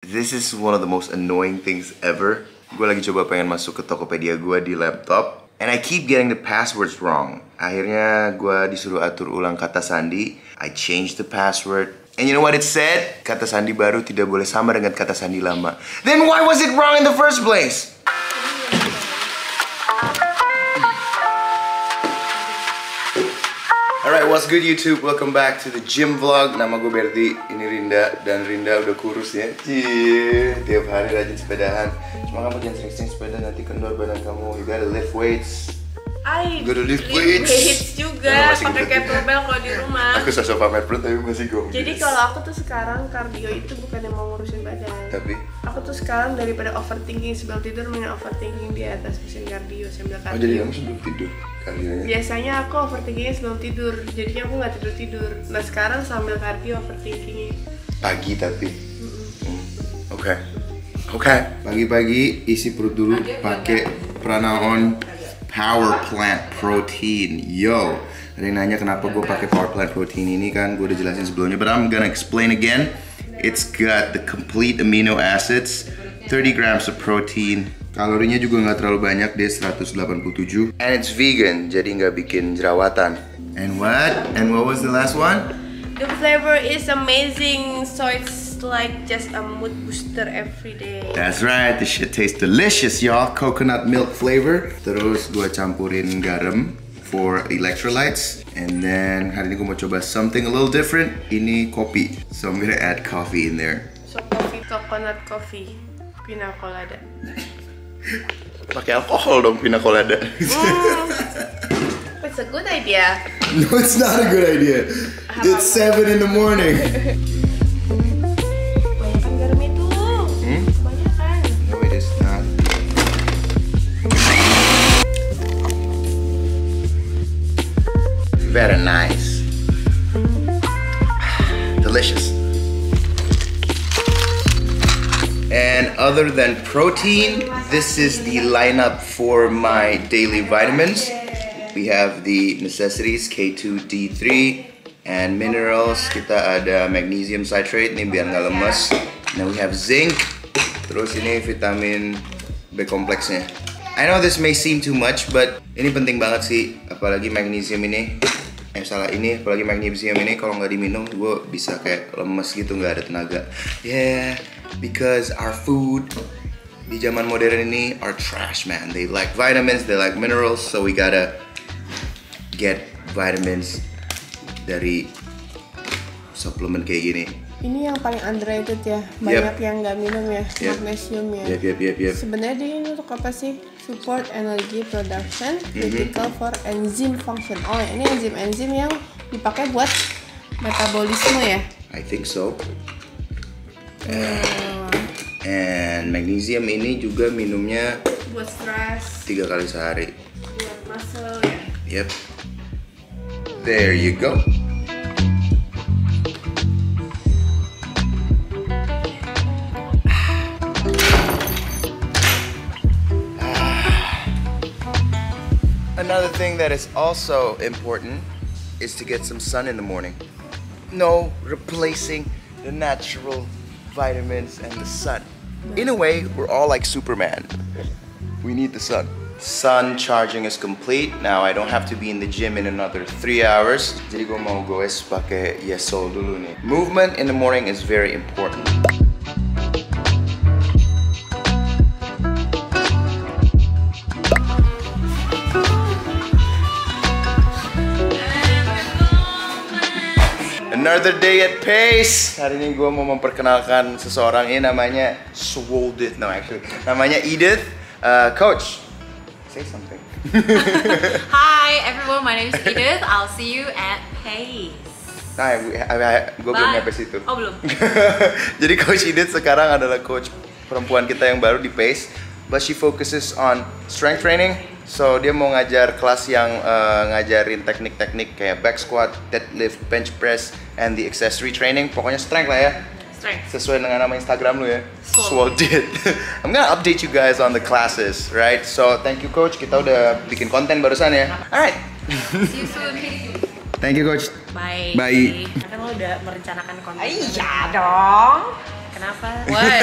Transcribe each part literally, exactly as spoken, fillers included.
This is one of the most annoying things ever. Gue lagi coba pengen masuk ke Tokopedia gue di laptop, and I keep getting the passwords wrong. Akhirnya gue disuruh atur ulang kata sandi. I changed the password, and you know what it said? Kata sandi baru tidak boleh sama dengan kata sandi lama. Then why was it wrong in the first place? Alright, what's good YouTube? Welcome back to the gym vlog. Nama gue Berti, ini Rinda. Dan Rinda udah kurus ya. Cie, tiap hari rajin sepedahan. Cuma kamu jangan sering-sering sepeda, nanti kendor badan kamu. You gotta lift weights. I You gotta lift lift weights, weights juga, pakai kettlebell kalau di rumah. Aku sosok pamer perut tapi masih gue. Jadi kalau aku tuh sekarang cardio itu bukan yang mau ngurusin badan. Tapi aku tuh sekarang daripada overthinking sebelum tidur, mending overthinking di atas mesin cardio sambil cardio. Oh, jadi kamu sebelum tidur kardionya? Biasanya aku overthinkingnya sebelum tidur, jadinya aku nggak tidur tidur. Nah sekarang sambil cardio overthinkingnya. Pagi tapi. Hmm. Oke. Oke. Pagi-pagi isi perut dulu pakai Pranaon Power Plant Protein. Yo, ada yang nanya kenapa gue pakai Power Plant Protein ini, kan gue udah jelasin sebelumnya, but I'm gonna explain again. It's got the complete amino acids, thirty grams of protein. Kalorinya juga nggak terlalu banyak, dia seratus delapan puluh tujuh. And it's vegan, jadi nggak bikin jerawatan. And what? And what was the last one? The flavor is amazing, so it's like just a mood booster every day. That's right, this shit tastes delicious, y'all. Coconut milk flavor. Terus gue campurin garam for electrolytes. And then hari ini gue mau coba something a little different. Ini kopi, so I'm gonna add coffee in there. So coffee, coconut coffee, pina colada. Pakai alkohol dong pina colada. Mm. It's a good idea. No, it's not a good idea. It's seven in the morning. Banyakan garam itu. Hmm? Banyakan. No, it is not. Very nice. Delicious. And other than protein, this is the lineup for my daily vitamins. We have the necessities, K two D three, and minerals. Kita ada magnesium citrate, ini biar nggak lemes. Now we have zinc. Terus ini vitamin B kompleksnya. I know this may seem too much, but ini penting banget sih. Apalagi magnesium ini. Eh salah ini, apalagi magnesium ini kalau nggak diminum, gue bisa kayak lemes gitu, nggak ada tenaga. Yeah, because our food di zaman modern ini are trash, man. They lack vitamins, they lack minerals, so we gotta get vitamins dari suplemen kayak gini. Ini yang paling underrated ya, banyak Yep. yang nggak minum ya, Yep. magnesium ya. Yep, yep, yep, yep. Sebenarnya dia ini untuk apa sih? Support energy production, Mhm. critical for enzyme function. Oh, ini enzim-enzim yang dipakai buat metabolisme ya? I think so. And, and magnesium ini juga minumnya Buat stres, tiga kali sehari. buat muscle ya. Yep. There you go. Another thing that is also important is to get some sun in the morning. No replacing the natural vitamins and the sun. In a way, we're all like Superman. We need the sun. Sun charging is complete. Now I don't have to be in the gym in another three hours. Jadi gue mau goes pakai Yesol dulu nih. Movement in the morning is very important. Another day at Pace. Hari ini gue mau memperkenalkan seseorang, ini namanya Swoldith. No, actually, namanya Edith. Uh, Coach, say something. Hi everyone, my name is Edith. I'll see you at Pace. Nah, gue belum nyampe situ. Oh belum. Jadi Coach Edith sekarang adalah coach perempuan kita yang baru di Pace, but she focuses on strength training. So dia mau ngajar kelas yang uh, ngajarin teknik-teknik kayak back squat, deadlift, bench press, and the accessory training. Pokoknya strength lah ya. Strength. Sesuai dengan nama Instagram lu ya. Swole. Swoldith. I'm gonna update you guys on the classes, right? So thank you Coach, kita udah bikin konten barusan ya. Alright. See you soon. Thank you Coach. Bye. Bye. Kan lo udah merencanakan konten. Iya dong. Kenapa? What?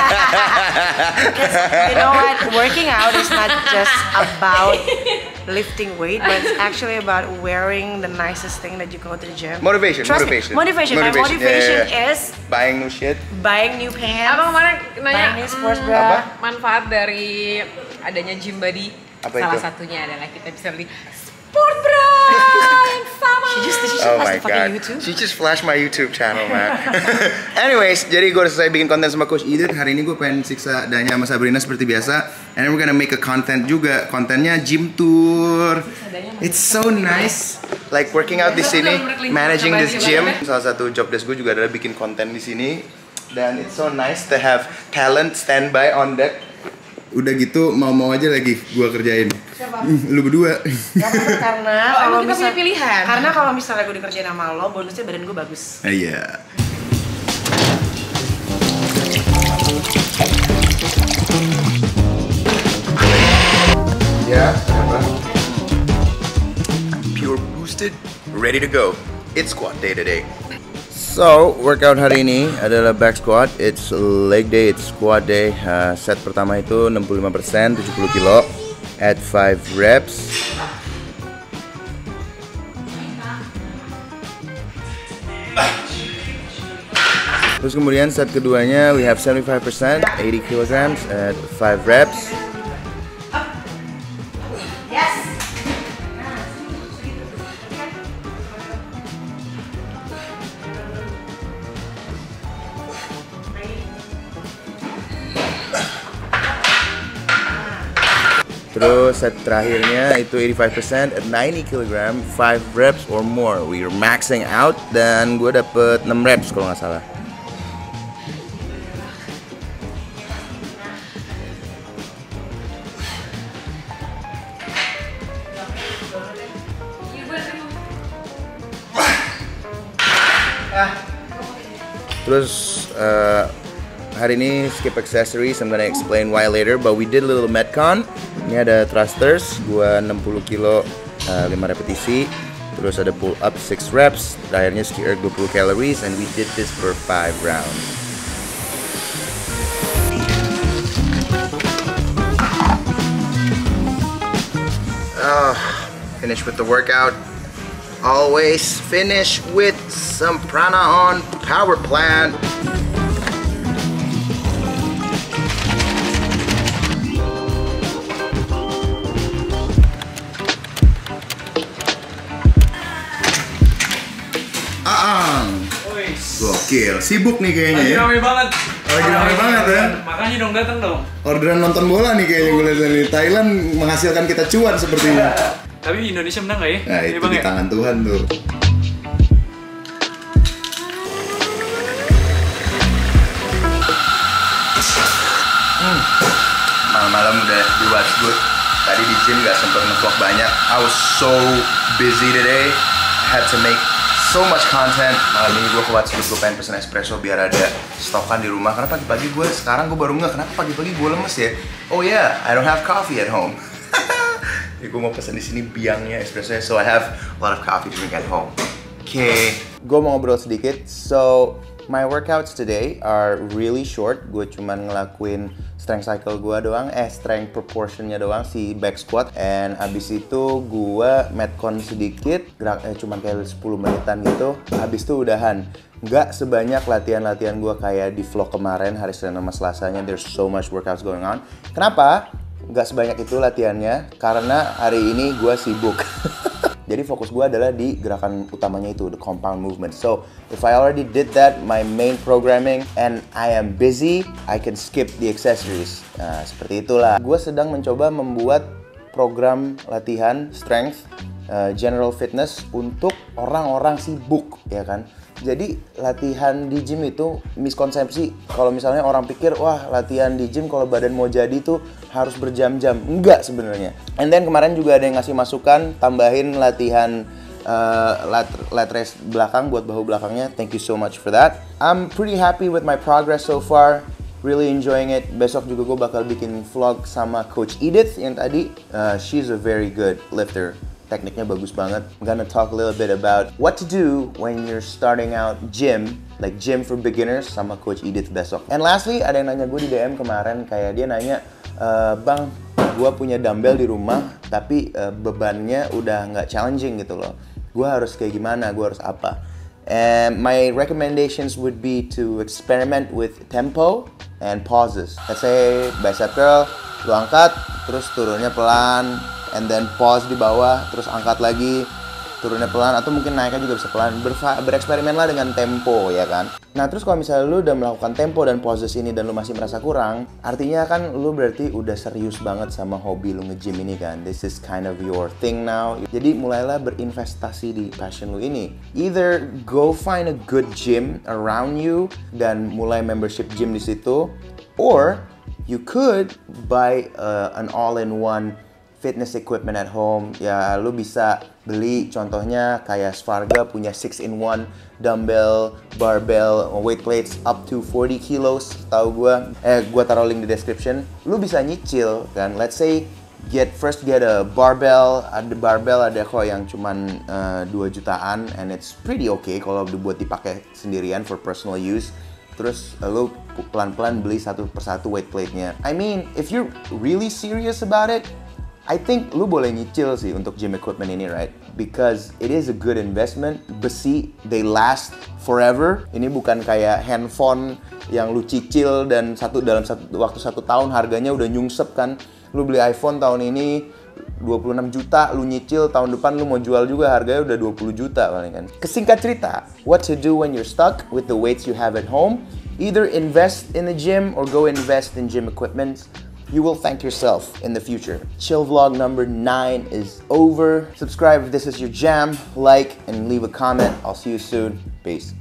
You know what? Working out is not just about lifting weight, but it's actually about wearing the nicest thing that you go to the gym. Motivation, Trust motivation. Me, motivation. My Motivation, motivation yeah, yeah, yeah. is Buying new shit. buying new pants. Abang kemarin nanya buying new sports hmm, bra. Apa? manfaat dari adanya gym body. Apa Salah itu? satunya adalah kita bisa beli sport bra yang sama. She just, she just Oh flashed my the fucking god, YouTube. she just flashed my YouTube channel, man. Anyways, jadi gue udah selesai bikin konten sama Coach Edith. Hari ini gue pengen siksa Danya sama Sabrina seperti biasa. And then we're gonna make a content juga. Kontennya gym tour. It's so nice, like working out di sini, managing this gym. Salah satu job desk gue juga adalah bikin konten di sini. Dan it's so nice to have talent standby on deck. Udah gitu mau-mau aja lagi gue kerjain. Siapa? Lu berdua. Gak apa-apa, karena Oh, kalau emang kita misal- punya pilihan? Karena kalau misalnya gue dikerjain sama lo, bonusnya badan gue bagus. Iya. Ya, apa? Pure boosted, ready to go. It's squat day today. So, workout hari ini adalah back squat. It's leg day, it's squat day. Uh, set pertama itu enam puluh lima persen, tujuh puluh kilo. At five reps. Terus kemudian set keduanya we have seventy-five percent, eighty kilograms at five reps. Terus set terakhirnya itu eighty-five percent at ninety kilogram, five reps or more. We are maxing out dan gue dapet enam reps kalau nggak salah. Terus uh, hari ini skip accessories, I'm gonna explain why later. But we did a little metcon. Ini ada thrusters, gua enam puluh kilo, uh, lima repetisi. Terus ada pull up six reps. Terakhirnya ski erg dua puluh calories, and we did this for five rounds. Oh, finish with the workout. Always finish with some prana on power plant. Aang, gokil, sibuk nih kayaknya Lagi ya. rame banget. Lagi rame banget ya. Makanya dong datang dong. Orderan nonton bola nih kayaknya gue lihat nih. Thailand menghasilkan kita cuan sepertinya. Tapi Indonesia menang nggak ya? Nah Iya, itu Bang, di ya? tangan Tuhan tuh. Hmm. Malam-malam udah di Westwood. Tadi di gym gak sempet nge-vlog banyak. I was so busy today. I had to make so much content. Malam ini gue ke Westwood, gue pengen pesen espresso biar ada stokan di rumah. Karena pagi-pagi gue, sekarang gue baru nggak kenapa pagi-pagi gue lemes ya. Oh yeah, I don't have coffee at home. Jadi gue mau pesen di sini biangnya espresso, so I have a lot of coffee to drink at home. Oke, okay. Gue mau ngobrol sedikit. So, my workouts today are really short. Gue cuman ngelakuin strength cycle gue doang, eh strength proportionnya doang si back squat. And abis itu gue metcon sedikit, gerak eh, cuman kayak sepuluh menitan gitu. Abis itu udahan. Nggak sebanyak latihan-latihan gue kayak di vlog kemarin hari Senin sama Selasanya. There's so much workouts going on. Kenapa? Nggak sebanyak itu latihannya karena hari ini gue sibuk. Jadi fokus gue adalah di gerakan utamanya itu, the compound movement. So, if I already did that, my main programming, and I am busy, I can skip the accessories. Nah, seperti itulah. Gue sedang mencoba membuat program latihan strength, uh, general fitness untuk orang-orang sibuk, ya kan? Jadi latihan di gym itu miskonsepsi. Kalau misalnya orang pikir, wah latihan di gym kalau badan mau jadi tuh harus berjam-jam. Enggak sebenarnya. And then kemarin juga ada yang ngasih masukan, tambahin latihan uh, lat, lat raise belakang buat bahu belakangnya. Thank you so much for that. I'm pretty happy with my progress so far. Really enjoying it. Besok juga gue bakal bikin vlog sama Coach Edith yang tadi. Uh, she's a very good lifter. tekniknya bagus banget. I'm gonna talk a little bit about what to do when you're starting out gym, like gym for beginners sama Coach Edith besok. And lastly, ada yang nanya gue di D M kemarin, kayak dia nanya, e, Bang, gue punya dumbbell di rumah, tapi uh, bebannya udah nggak challenging gitu loh. Gue harus kayak gimana? Gue harus apa? And my recommendations would be to experiment with tempo and pauses. Let's say bicep curl, lu angkat, terus turunnya pelan, and then pause di bawah, terus angkat lagi, turunnya pelan, atau mungkin naiknya juga bisa pelan. Berfa- bereksperimenlah dengan tempo, ya kan? Nah, terus kalau misalnya lu udah melakukan tempo dan pauses ini dan lu masih merasa kurang, artinya kan lu berarti udah serius banget sama hobi lu nge-gym ini kan. This is kind of your thing now. Jadi mulailah berinvestasi di passion lu ini. Either go find a good gym around you dan mulai membership gym di situ, or you could buy uh, an all-in-one fitness equipment at home. Ya, lu bisa beli contohnya kayak Svarga punya six in one dumbbell, barbell, weight plates up to forty kilos. Tahu gua, eh gua taruh link di description. Lu bisa nyicil kan. Let's say get first get a barbell. Ada barbell ada kok yang cuman uh, dua jutaan and it's pretty okay kalau dibuat dipakai sendirian for personal use. Terus lu pelan-pelan beli satu persatu weight plate-nya. I mean, if you're really serious about it, I think lu boleh nyicil sih untuk gym equipment ini, right? Because it is a good investment. Besi, they last forever. Ini bukan kayak handphone yang lu cicil dan satu dalam satu waktu satu tahun harganya udah nyungsep kan. Lu beli iPhone tahun ini dua puluh enam juta, lu nyicil tahun depan lu mau jual juga harganya udah dua puluh juta paling kan. Kesingkat cerita, what to do when you're stuck with the weights you have at home? Either invest in the gym or go invest in gym equipment. You will thank yourself in the future. Chill vlog number nine is over. Subscribe if this is your jam, like, and leave a comment. I'll see you soon. Peace.